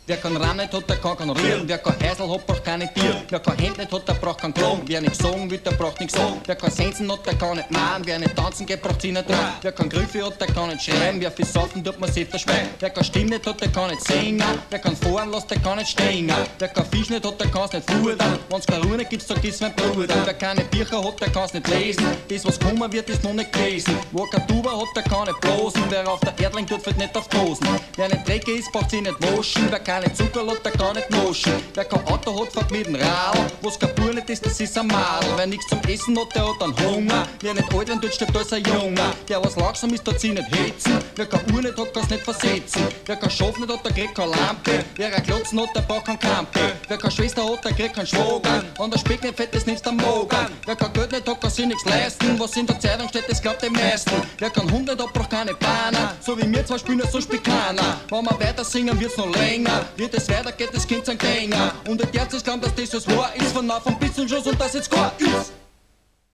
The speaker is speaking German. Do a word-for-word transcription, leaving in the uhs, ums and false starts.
Wer kein Rahm nicht hat, der kann kein rühren. Wer kein Häusl hat, braucht keine Tier. Wer kein Händ nicht hat, der braucht kein Klang. Wer nichts sagen will, der braucht nichts sagen. Wer kein Sensen hat, der kann nicht mahnen. Wer nicht tanzen geht, braucht sie nicht dran. Wer kein Griffe hat, der kann nicht schreiben. Wer viel saufen tut, man sieht der Schwein. Wer keine Stimme nicht hat, der kann nicht singen. Wer kein fahren lässt, der kann nicht stehen. Wer kein Fisch nicht hat, der kann's nicht fudern. Wenn's keine Ruhe nicht gibt, sag ist mein Bruder. Wer keine Bücher hat, der kann's nicht lesen. Das, was kommen wird, ist noch nicht gelesen. Wo kein Tuba hat, der kann nicht bloßen. Wer auf der Erdling tut, fällt nicht auf Dosen. Wer nicht dreckig ist, braucht sie nicht waschen. Wer keine Zucker hat, der kann nicht naschen. Wer kein Auto hat, fährt mit dem Radl. Was kein Bur nicht ist, das ist ein Madel. Wer nichts zum Essen hat, der hat einen Hunger. Wer nicht alt wird, stirbt als ein Junge. Der, was langsam ist, tut sie nicht hetzen. Wer keine Uhr nicht hat, kann's nicht versetzen. Wer kein Schaf nicht hat, der kriegt keine Lampe. Wer ein Klotzen hat, der braucht keinen Kampe. Wer keine Schwester hat, der kriegt keinen Schwager. Wenn der Speck nicht fett ist, nimmst du den Mogan. Wer kein Geld nicht hat, kann sich nichts leisten. Was in der Zeitung steht, das glaubt die meisten. Wer keinen Hund nicht hat, braucht keine Bahner. So wie wir zwei spielen, so spielt keiner. Wenn wir weiter singen, wird's noch länger. Wird es weitergeht, das Kind sein Gänger. Und der Herz ist glauben, dass das was wahr ist. Von auf und bis zum Schluss und das jetzt gar ist.